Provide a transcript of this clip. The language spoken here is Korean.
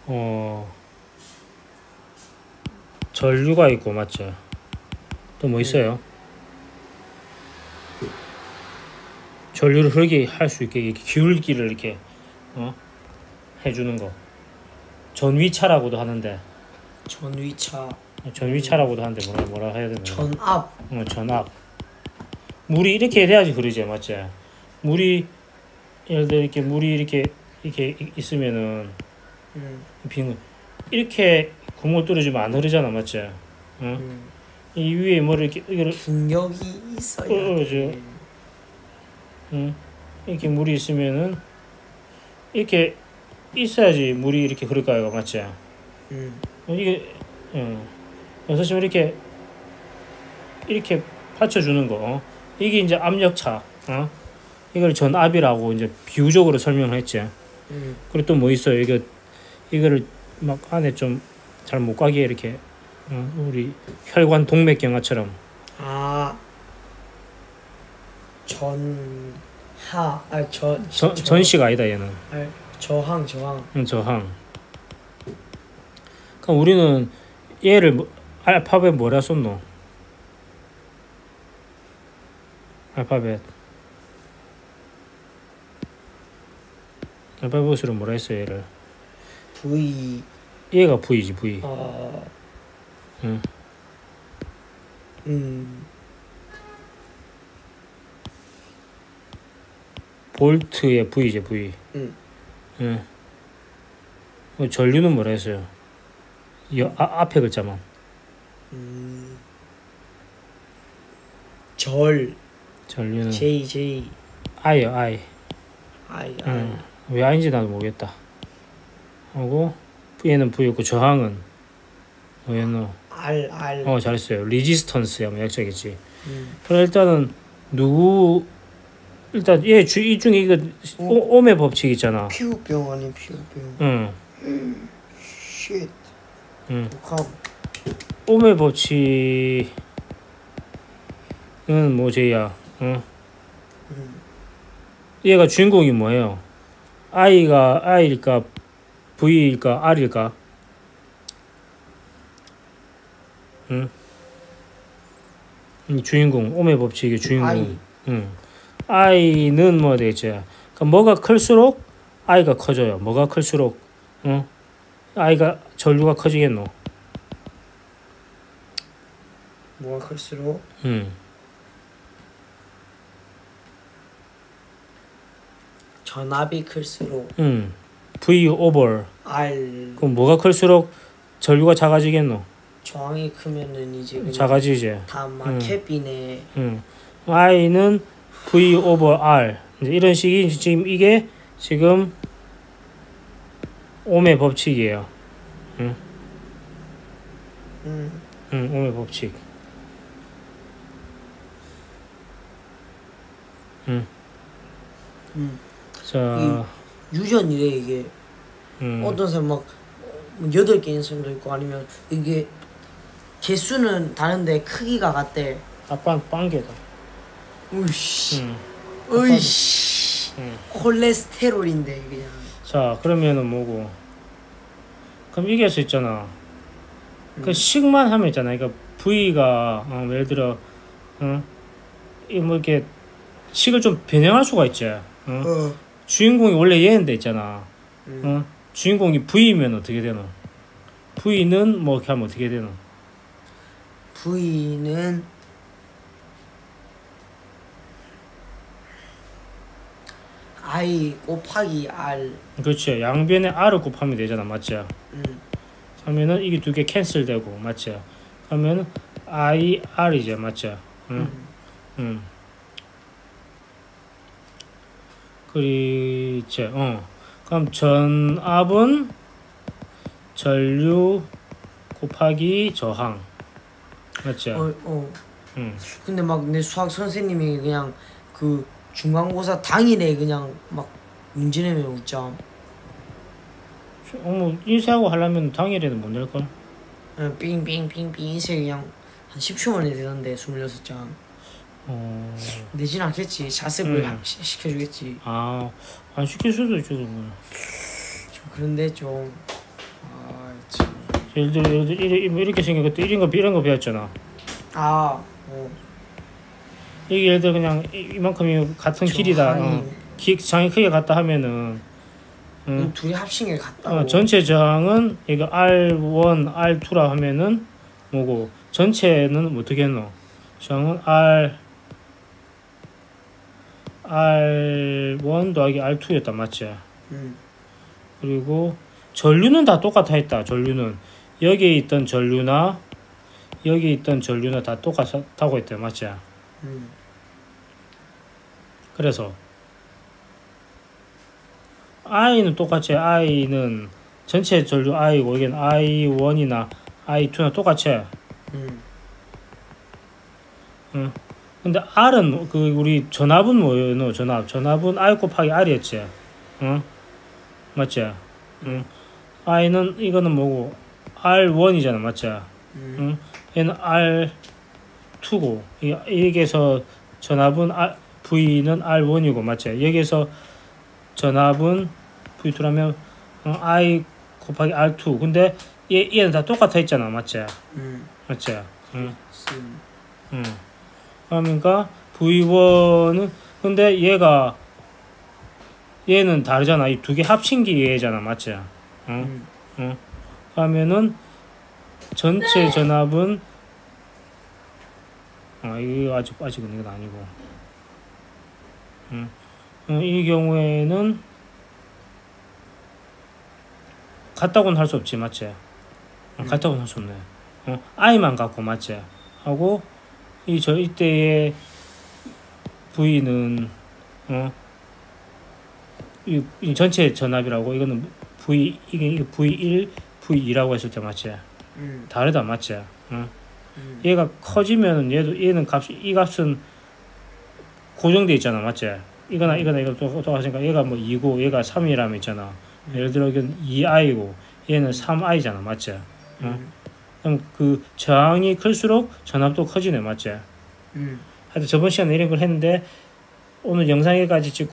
전류가 있고 맞죠? 또 뭐 있어요? 전류를 흐르게 할 수 있게 이렇게 기울기를 이렇게 해주는 거. 전위차라고도 하는데. 전위차라고도 하는데 뭐라 해야 되나? 전압. 전압. 물이 이렇게 돼야지 흐르지, 맞지? 물이 예를 들어 이렇게 물이 이렇게 있으면은 빙 이렇게 구멍을 뚫어주면 안 흐르잖아, 맞지? 이 위에 뭐를 이렇게 이거를 중력이 있어야 돼. 이렇게 물이 있으면은 이렇게 있어야지 물이 이렇게 흐를까요, 맞지? 이게 여기서 이렇게 받쳐주는 거. 이게 이제 압력차. 이걸 전압이라고 이제 비유적으로 설명을 했지. 그리고 또 뭐 있어요? 이거를 막 안에 좀 잘 못 가게 이렇게 우리 혈관 동맥경화처럼. 전시가 아니다 얘는. 저항. 저항. 그럼 우리는 얘를 알파벳 뭐라 썼노? 알파벳으로 뭐라 했어 얘를? V. 얘가 V지 V. 볼트의 V지 V. 전류는 뭐라 했어요? 앞에 글자만. 전류는 J. I요 I. 왜 I인지 나도 모르겠다. 하고 얘는 V였고 저항은 뭐였노? R. 잘했어요. 레지스턴스야 뭐 약자겠지. 그럼 일단은 일단 이 중에 이거 옴의 법칙 있잖아. 피우병 아니 피우병. 쉣. 옴의 법칙은 뭐제야? 얘가 주인공이 뭐예요? I가 I일까 V일까 R일까? 주인공 옴의 법칙의 주인공. I는 뭐 되겠지? 그러니까 뭐가 클수록 I가 커져요. 뭐가 클수록 I가 전류가 커지겠노? 뭐가 클수록? 전압이 클수록. V over R. 그럼 뭐가 클수록 전류가 작아지겠노? 저항이 크면은 이제 그냥 작아지지. 다 마켓비네. I는 V over R 이제 이런 식이 지금 이게 지금 옴의 법칙이에요. 옴의 법칙. 자, 유전이래 이게. 어떤 사람 막 8개 있는 사람도 있고 아니면 이게 개수는 다른데 크기가 같대. 빵개다. 으이씨. 콜레스테롤인데 그냥. 자, 그러면은 뭐고? 그럼 이게 할 수 있잖아. 그 식만 하면 있잖아. 그러니까 V가 예를 들어 이 뭐 이렇게 식을 좀 변형할 수가 있지. 주인공이 원래 얘인데 있잖아. 주인공이 V면 어떻게 되노? V는 뭐 이렇게 하면 어떻게 되노? V는 I 곱하기 R. 그렇지. 양변에 R을 곱하면 되잖아. 맞지? 하면은 이게 두 개 캔슬되고 맞지? 하면은 I, R이죠. 맞지? 그렇지. 그럼 전압은 전류 곱하기 저항. 맞지? 근데 막 내 수학 선생님이 그냥 그 중간고사 당일에 그냥 막 문제 내면 웃자. 뭐 인쇄하고 하려면 당일에는 못 낼걸? 빙빙빙빙 인쇄 그냥 한 10초 만에 되던데 26장. 내진 않겠지. 자습을 시켜주겠지. 안 시킬 수도 있죠. 그러면. 좀 그런데 좀 예를 들어 이렇게 생긴 것도 이런 거 배웠잖아. 아, 이게 예를 들어 그냥 이만큼이 같은 길이다. 장의 크기가 같다 하면은 둘이 합친 게 같다고. 전체 저항은 이거 R1, R2라 하면은 뭐고 전체는 어떻게 했노? 저항은 R1 더하기 R2였다 맞지? 그리고 전류는 다 똑같아 했다. 전류는 여기에 있던 전류나 여기 있던 전류나 다 똑같다고 했대 맞지? 그래서 I는 똑같이 I는 전체 전류 I고 여기는 I1이나 I2나 똑같이. 근데 R은 그 우리 전압은 뭐예요? 전압은 I 곱하기 R이었지. 맞지? I는 이거는 뭐고 R1이잖아, 맞지? 얘는 R2고 여기에서 전압은 V는 R1이고 맞지? 여기에서 전압은 V2라면 I 곱하기 R2. 근데 얘는 다 똑같아 있잖아, 맞지? 맞지? 그러니까 V1은 근데 얘는 다르잖아. 이 두 개 합친 게 얘잖아, 맞지? 그러면은 전체 전압은 이거 아직은 이건 아니고. 이 경우에는 같다고는 할 수 없지, 맞지? 같다고는 할 수 없네. I만 갖고 맞지? 하고 이때의 V는 이 전체 전압이라고 이거는 이게 V1, V2라고 했을 때 맞지? 다르다 맞지? 얘가 커지면은 얘는 이 값은 고정돼 있잖아, 맞지? 이거나 이거 또 하니까 얘가 뭐 2고 얘가 3이라면 있잖아. 예를 들어 이건 2i고 얘는 3i잖아, 맞지? 그럼 그 저항이 클수록 전압도 커지네, 맞지? 하여튼 저번 시간에 이런 걸 했는데 오늘 영상에까지 찍고